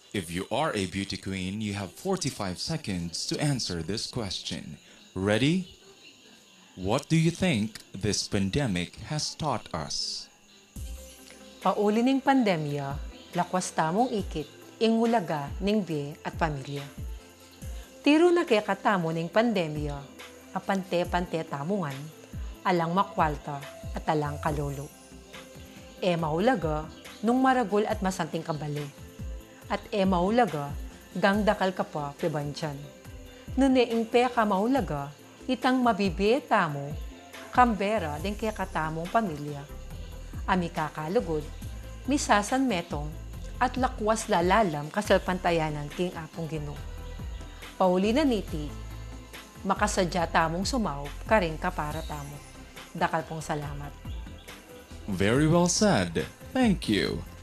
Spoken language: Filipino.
If you are a beauty queen, you have 45 seconds to answer this question. Ready? What do you think this pandemic has taught us? Pauli ning pandemya, lakwas tamong ikit, ingulaga ning biye at pamilya. Tiro na kaya katamo ning pandemya, apante-pante tamungan, alang makwalta at alang kalolo. E maulaga, nung maragol at masanting kabali. At maulaga, gang dakal ka pa pibansyan. Nuneing peka maulaga, itang mabibeta mo, kambera din kaya katamong pamilya. Ami kakalugod, misasan metong, at lakwas lalalam kasal pantayanan king apong Ginoo. Pauli na niti, makasadya tamong sumaw, karing kapara tamo. Dakal pong salamat. Very well said. Thank you.